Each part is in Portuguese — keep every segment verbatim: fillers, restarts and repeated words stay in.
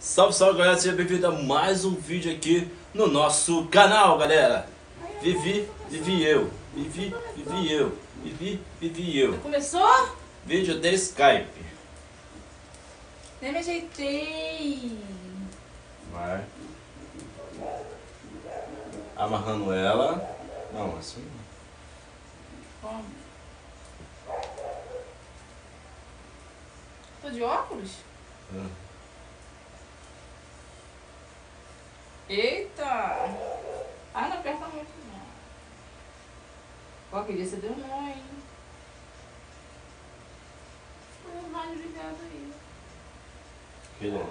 Salve, salve, galera, seja bem-vindo a mais um vídeo aqui no nosso canal, galera. Vivi, vivi eu, vivi, vivi eu, vivi, vivi eu. Já começou? Vídeo de Skype. Nem me ajeitei. Vai. Amarrando ela. Não, assim não. Como? Tô de óculos? Ah. Eita! Ah, não aperta muito não. Ó, aquele dia você deu um nó, hein? Foi um rádio ligado aí. Que é.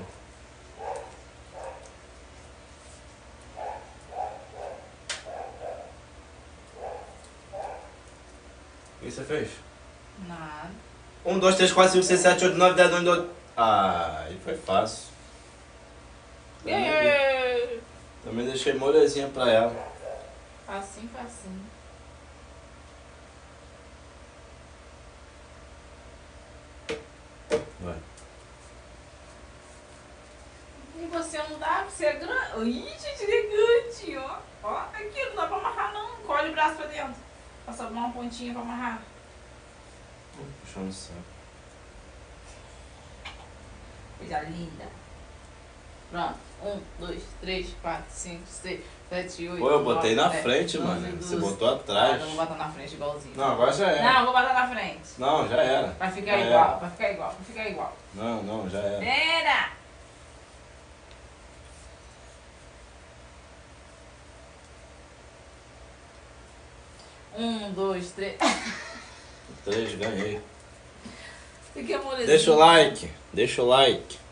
O que você fez? Nada. um, dois, três, quatro, cinco, seis, sete, oito, nove, dez, onze, doze. Ah, aí foi fácil. Também, Yeah. também deixei molezinha pra ela. Facinho, facinho. Vai. E você não dá, porque você é grande. Ih, gente, elegante, ó. Ó, aqui não dá pra amarrar não. Colhe o braço pra dentro. Passa uma pontinha pra amarrar. Puxando o saco. Coisa linda. Pronto. Um, dois, três, quatro, cinco, seis, sete, oito. Pô, eu botei nove, na dez, frente, onze, mano. doze. Você botou Ah, atrás. não vou botar na frente igualzinho. Não, agora já era. Não, vou botar na frente. Não, já era. Vai ficar Já igual, era. vai ficar igual, vai ficar igual. Não, não, já era. Era! Um, dois, três. Três, ganhei. Fiquei amolezinho. Deixa o like, deixa o like.